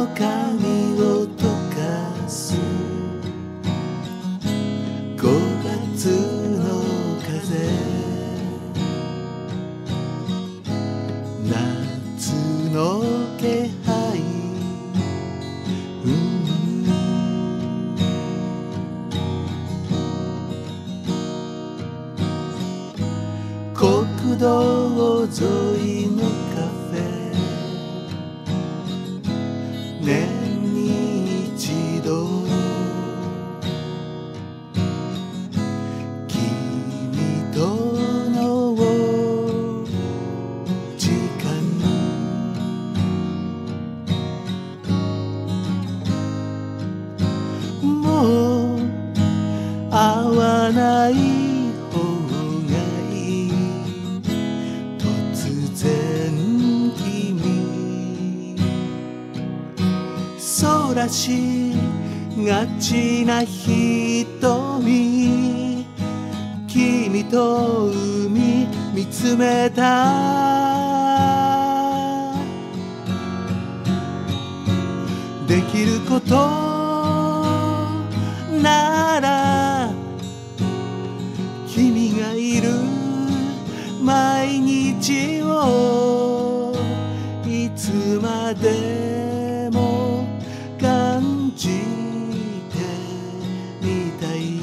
の髪を溶かす5月の風、夏の気配、国道沿いのカフェ、年に一度君との時間、もう会わない方がいい、突然君そうらしがちな瞳、君と海見つめた、できることなら君がいる毎日をいつまでも感じてみたい、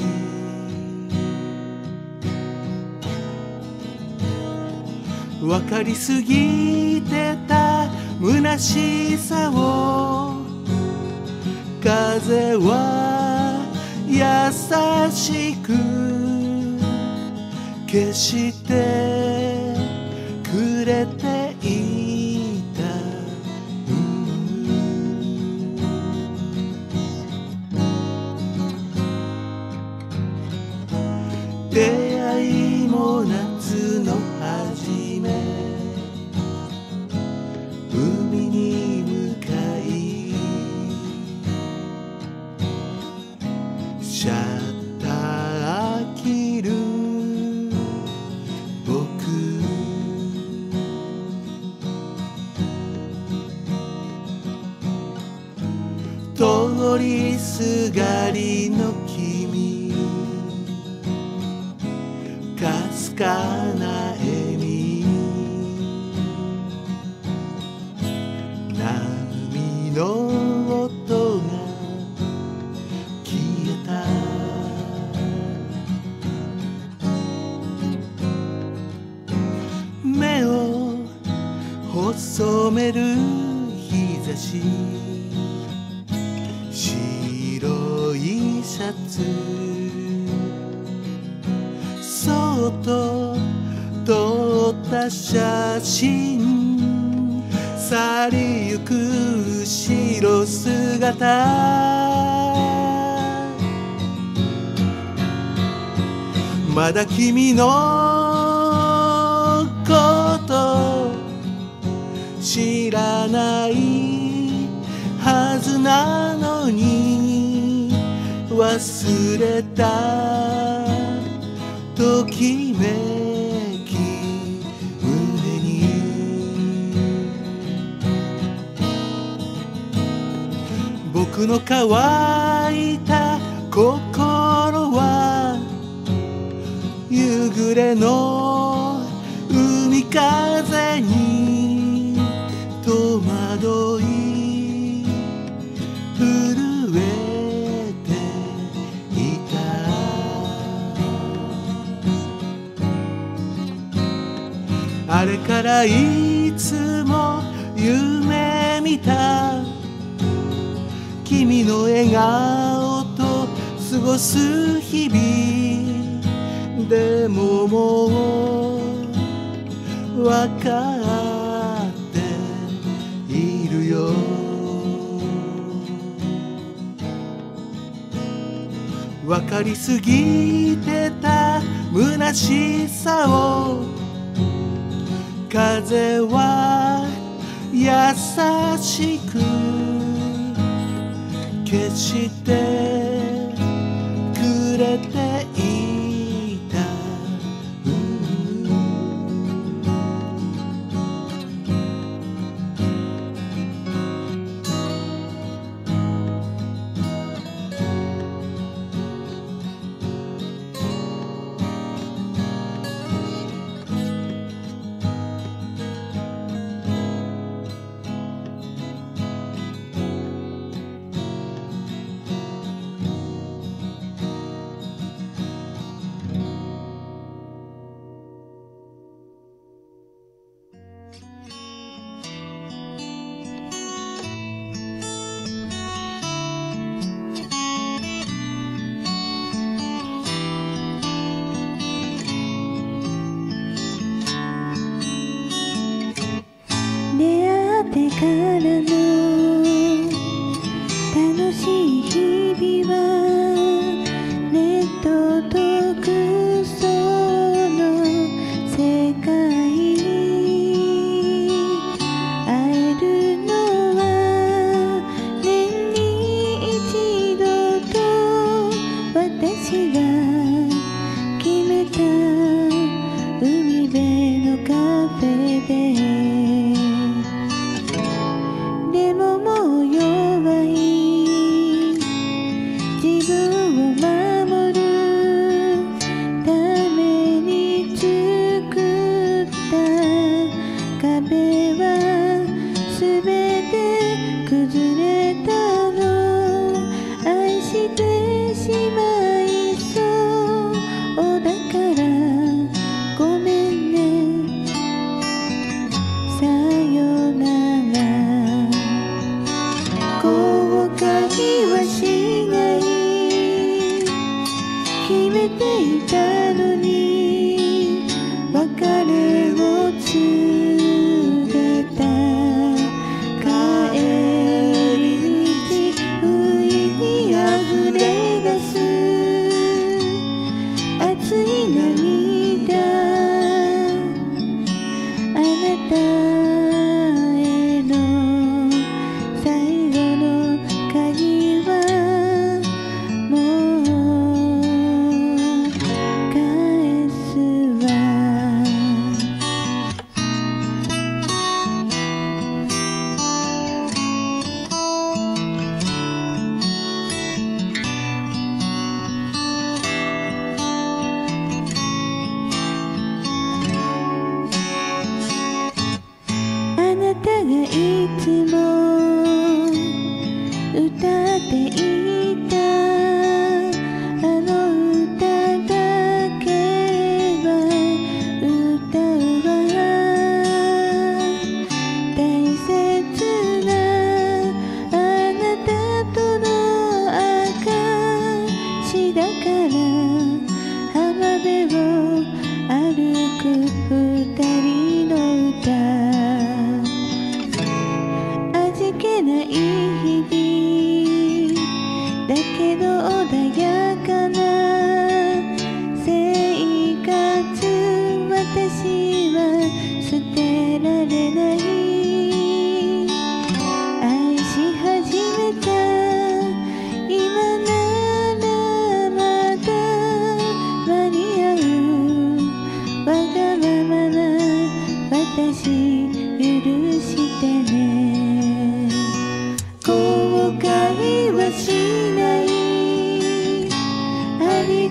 分かりすぎてた虚しさを風は優しく消してくれていた、出会いも夏の初め、海に向かいシャッター切る僕、通りすがりの君、かすかな笑み、波の音が消えた、目を細める日差し、白いシャツ、そっと撮った写真、去りゆく後ろ姿、まだ君のこと知らないはずなのに、忘れたときめき胸に、僕の乾いた心は夕暮れの海風に戸惑い震えていた、あれからいつも夢見た君の笑顔と過ごす日々、でももうわかっているよ、わかりすぎてた虚しさを風は優しく消してくれていた、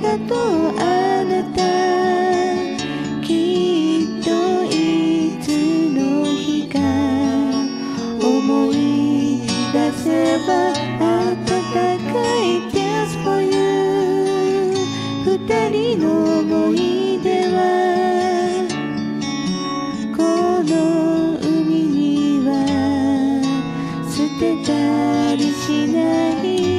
たとあなた、きっといつの日か思い出せば暖かい Just for you 二人の思い出はこの海には捨てたりしない